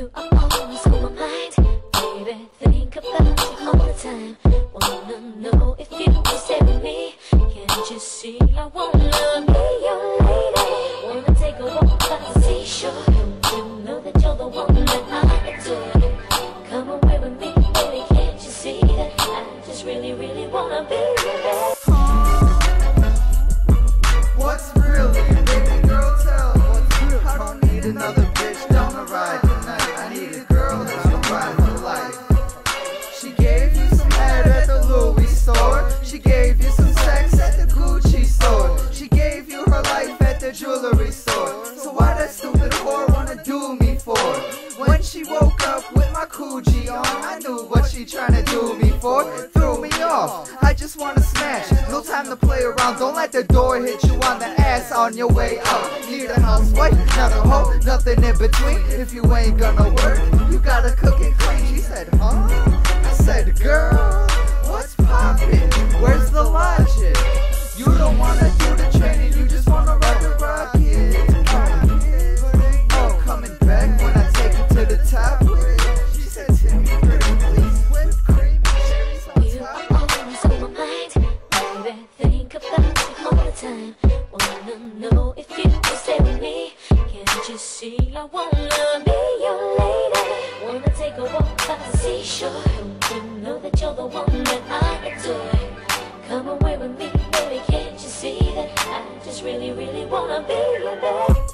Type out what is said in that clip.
You are always on my mind, baby. Think about you all the time. Wanna know if you will stay with me. Can't you see I wanna be your lady? Wanna take a walk by the seashore. Don't you know that you're the one that I adore? Come away with me, baby. Can't you see that I just really, really wanna be your lady? What's real? Baby girl, tell what's real. I don't need another bitch down the ride tonight. I need a girl that's gonna ride for life. She gave you some head at the Louis store. She gave you some sex at the Gucci store. She gave you her life at the jewelry store. So why that stupid whore wanna do me for? When she woke up with my Gucci on, I knew what she tryna do me for. It threw me off. I just wanna smash. No time to play around. Don't let the door hit you on the ass on your way out. Need a housewife, not a hoe, nothing in between. If you ain't gonna work, you gotta cook and clean. She said, huh? I said, girl, what's poppin'? Where's the logic? You don't wanna do the training, you just wanna ride the rocket. Oh, coming back when I take it to the top. She said, Timmy, pretty please, whipped cream and cherries on You top. are always on my mind, baby. Think about you all the time. Wanna know if you will stay with me. Can't you see I wanna be your lady? Wanna take a walk by the seashore. Don't you know that you're the one that I adore? Come away with me, baby. Can't you see that I just really, really wanna be your lady?